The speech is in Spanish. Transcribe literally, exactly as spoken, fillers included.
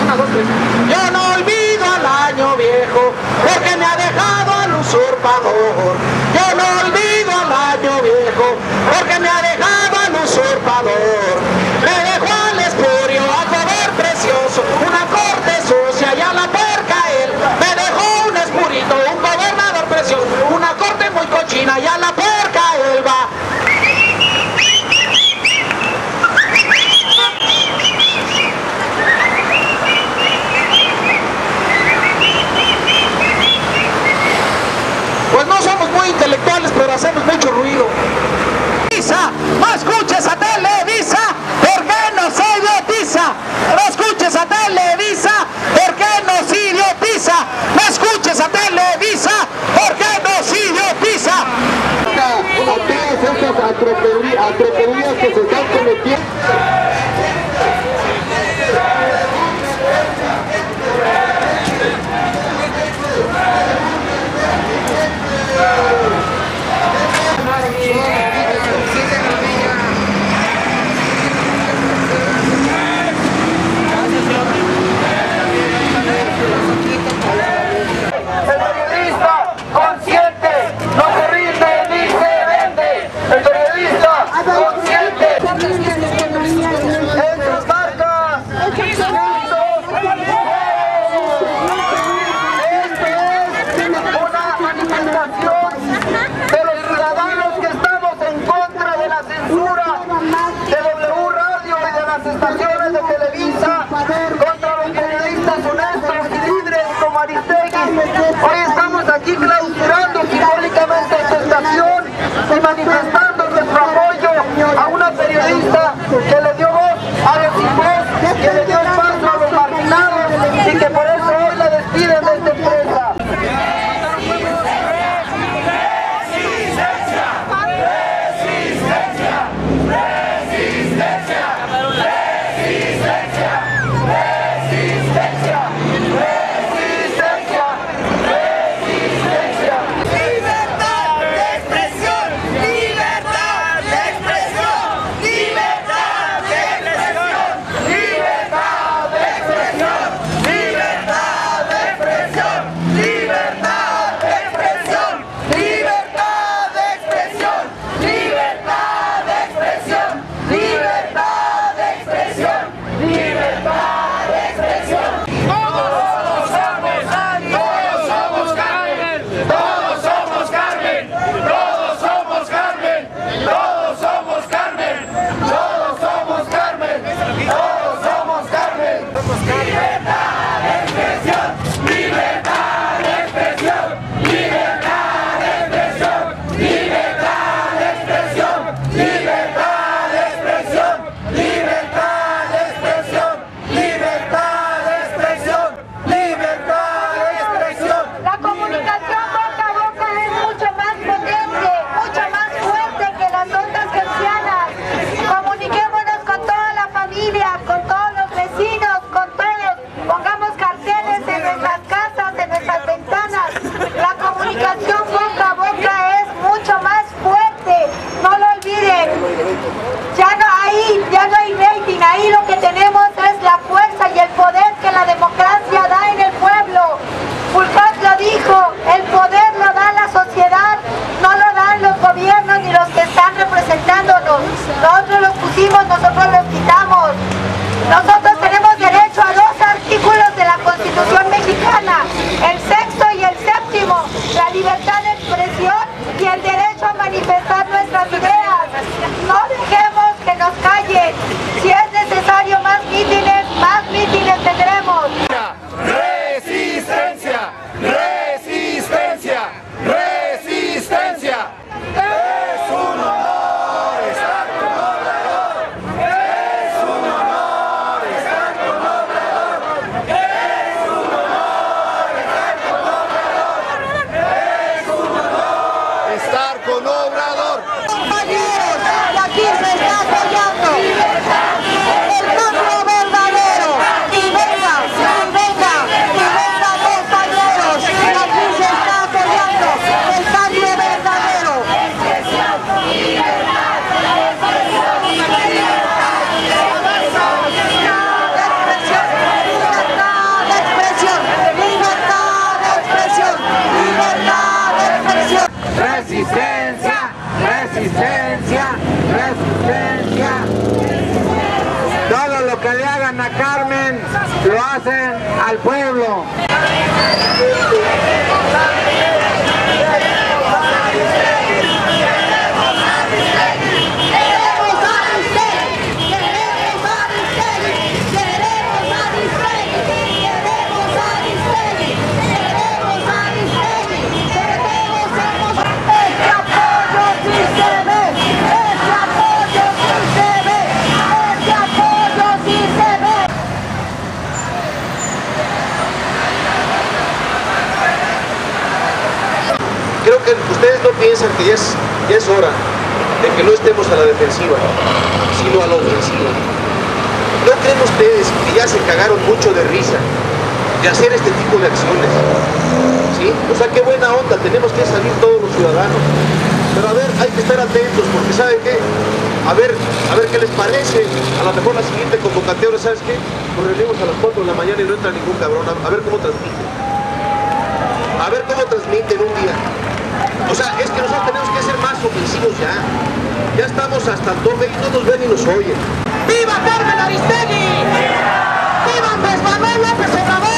Una, dos, tres. Yo no olvido al año viejo, porque me ha dejado al usurpador. Yo no olvido al año viejo, porque me ha dejado al usurpador. Me dejó al espurio, al poder precioso, una corte sucia y a la perca él. Me dejó un espurito, un gobernador precioso, una corte muy cochina y a la perca él va. Pues no somos muy intelectuales, pero hacemos mucho ruido. No escuches a Televisa, porque nos idiotiza. No escuches a Televisa, porque nos idiotiza. No escuches a Televisa, porque nos idiotiza. A todas esas atropelías que se están cometiendo. Consciente. complacen al pueblo. Creo que ustedes no piensan que ya es, ya es hora de que no estemos a la defensiva, sino a la ofensiva. ¿No creen ustedes que ya se cagaron mucho de risa de hacer este tipo de acciones? ¿Sí? O sea, qué buena onda, tenemos que salir todos los ciudadanos. Pero a ver, hay que estar atentos, porque ¿saben qué? A ver, a ver qué les parece. A lo mejor la siguiente convocatoria, ¿sabes qué? Nos reunimos a las cuatro de la mañana y no entra ningún cabrón. A, a ver cómo transmiten. A ver cómo transmiten un día. O sea, es que nosotros tenemos que ser más ofensivos ya. Ya estamos hasta el tope y no nos ven ni nos oyen. ¡Viva Carmen Aristegui! ¡Viva Andrés Manuel López Obrador!